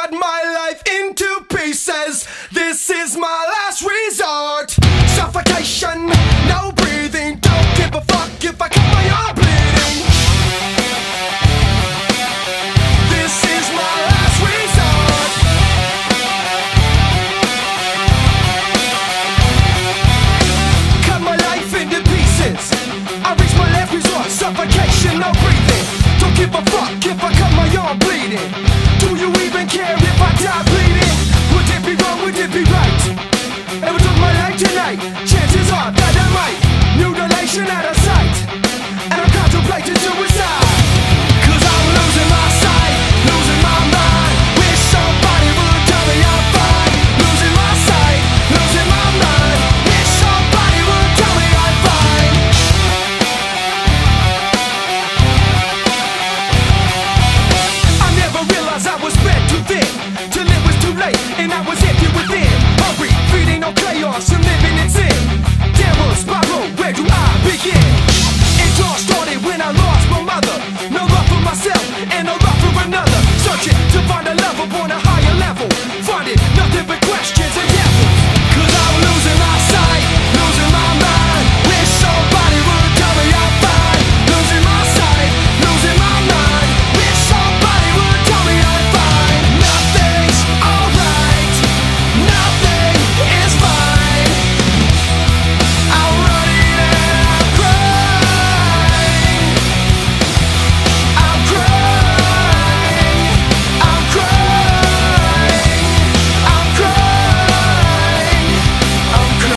cut my life into pieces. This is my last resort. Suffocation, no breathing. Don't give a fuck if I cut my arm bleeding. This is my last resort. Cut my life into pieces. I reach my last resort. Suffocation, no breathing. Don't give a fuck if I cut my arm bleeding. Do you even care if I die bleeding? Would it be wrong, would it be right? Ever took my life tonight?